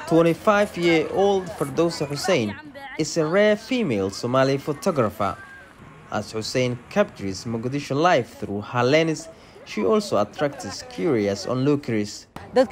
25-year-old Ferdowsa Hussein is a rare female Somali photographer. As Hussein captures Mogadishu life through her lens, she also attracts curious onlookers.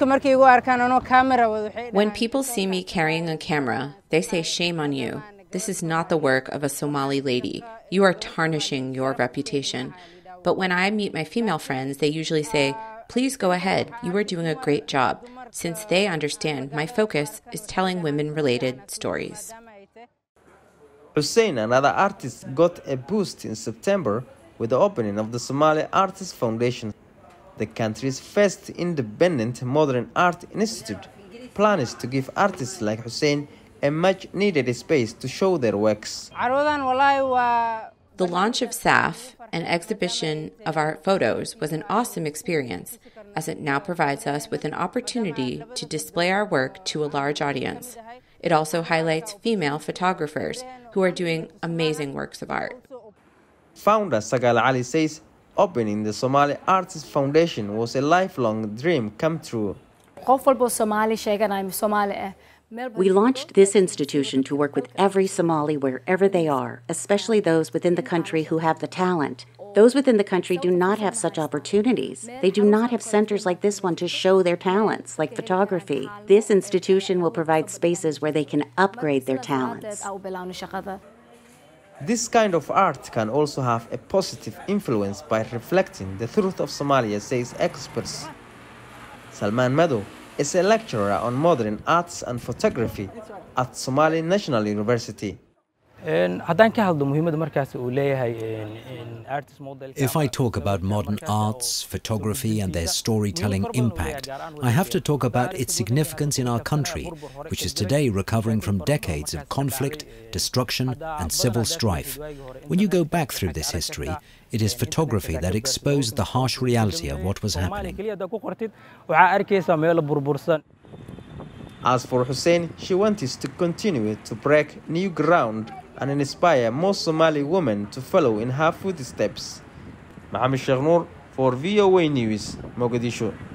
When people see me carrying a camera, they say, "Shame on you. This is not the work of a Somali lady. You are tarnishing your reputation." But when I meet my female friends, they usually say, "Please go ahead. You are doing a great job," since they understand my focus is telling women-related stories. Hussein and other artists got a boost in September with the opening of the Somali Artists Foundation. The country's first independent modern art institute plans to give artists like Hussein a much-needed space to show their works. The launch of SAF, an exhibition of our photos, was an awesome experience, as it now provides us with an opportunity to display our work to a large audience. It also highlights female photographers who are doing amazing works of art. Founder Sagal Ali says opening the Somali Artists Foundation was a lifelong dream come true. We launched this institution to work with every Somali wherever they are, especially those within the country who have the talent. Those within the country do not have such opportunities. They do not have centers like this one to show their talents, like photography. This institution will provide spaces where they can upgrade their talents. This kind of art can also have a positive influence by reflecting the truth of Somalia, says experts. Salman Mado is a lecturer on modern arts and photography at Somali National University. If I talk about modern arts, photography and their storytelling impact, I have to talk about its significance in our country, which is today recovering from decades of conflict, destruction and civil strife. When you go back through this history, it is photography that exposed the harsh reality of what was happening. As for Hussein, she wants to continue to break new ground and inspire more Somali women to follow in her footsteps. Mohamed Sheikh Noor for VOA News, Mogadishu.